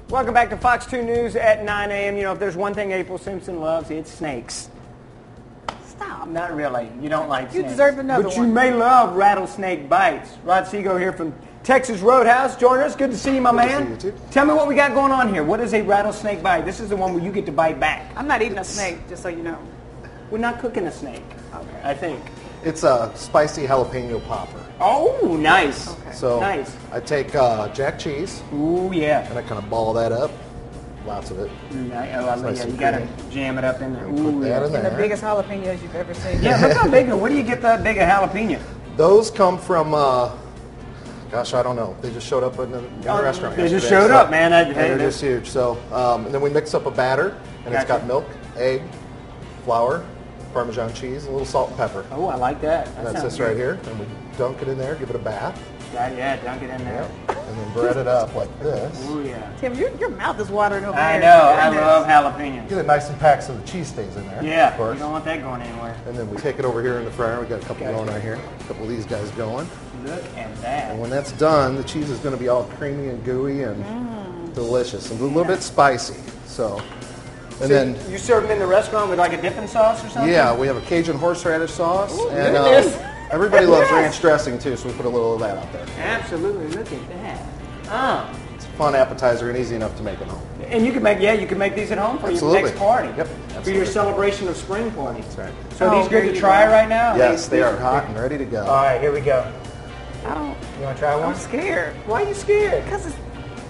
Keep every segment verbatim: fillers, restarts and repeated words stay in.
Welcome back to Fox two News at nine A M You know, if there's one thing April Simpson loves, it's snakes. Stop. Not really. You don't like You snakes. deserve another But one. you may love rattlesnake bites. Rod Seago here from Texas Roadhouse. Join us. Good to see you, my Good to man. see you, too. Tell me what we got going on here. What is a rattlesnake bite? This is the one where you get to bite back. I'm not eating a snake, just so you know. We're not cooking a snake, Okay. I think. It's a spicy jalapeno popper. Oh, nice. Okay. So Nice. I take uh, jack cheese Ooh, yeah. and I kind of ball that up. Lots of it. Nice. Oh, I love- Nice yeah, and you got to creamy. jam it up in there. And put Ooh, that yeah. in And the there. biggest jalapenos you've ever seen. Yeah, look how big. Where do you get that big a jalapeno? Those come from, uh, gosh, I don't know. They just showed up in the, in the Oh, restaurant. they just yesterday, showed so- up, man. I- and hey, they're that's- just huge. So, um, and then we mix up a batter, and it's Gotcha. got milk, egg, flour, Parmesan cheese, a little salt and pepper. Oh, I like that. that And that's sounds this right good. here, and we dunk it in there, give it a bath, Yeah, yeah, dunk it in there. and then bread it up like this. Ooh, yeah. Tim, your, your mouth is watering over I there. know. I Goodness. love jalapenos. Get it nice and packed so the cheese stays in there. Yeah, of course. you don't want that going anywhere. And then we take it over here in the fryer. We got a couple Gotcha. going right here. A couple of these guys going. Look at that. And when that's done, the cheese is going to be all creamy and gooey and Mm. delicious and a little bit spicy. So, and So then you serve them in the restaurant with like a dipping sauce or something? yeah, we have a Cajun horseradish sauce, Ooh, and goodness. um, everybody loves Yes. ranch dressing too, so we put a little of that out there. Absolutely. Look at that. Ah. It's a fun appetizer and easy enough to make at home. And you can make, yeah, you can make these at home for Absolutely. your next party. Yep, For your absolutely. celebration of spring party. That's right. So Oh, these good there to you try go. right now? Yes, they are hot and ready to go. All right, here we go. I don't. You want to try one? I'm scared. Why are you scared? Because it's.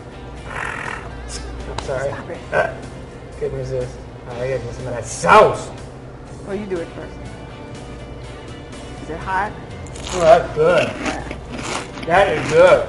I'm sorry. Stop it. Uh, couldn't resist. All right, I got some of that sauce. Well, you do it first. Is it hot? Oh, that's good. That is good.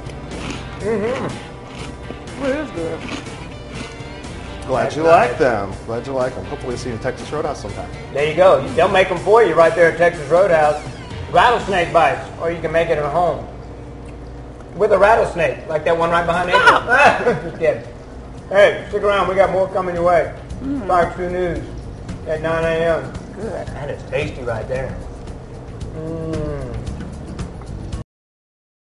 Mm-hmm. Well, it is good. Glad That's you nice. like them. Glad you like them. Hopefully see you in Texas Roadhouse sometime. There you go. They'll make them for you right there at Texas Roadhouse. Rattlesnake bites, or you can make it at home with a rattlesnake, like that one right behind April. Just kidding. Hey, stick around. We got more coming your way. Fox two News at nine A M Good. That is tasty right there. Mm.